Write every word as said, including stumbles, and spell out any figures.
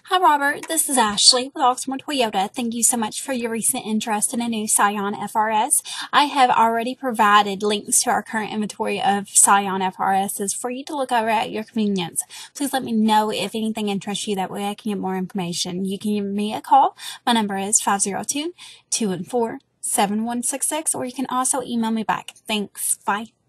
Hi, Robert. This is Ashley with Oxmoor Toyota. Thank you so much for your recent interest in a new Scion F R S. I have already provided links to our current inventory of Scion F R Ss for you to look over at your convenience. Please let me know if anything interests you. That way I can get more information. You can give me a call. My number is five zero two, two one four, seven one six six, or you can also email me back. Thanks. Bye.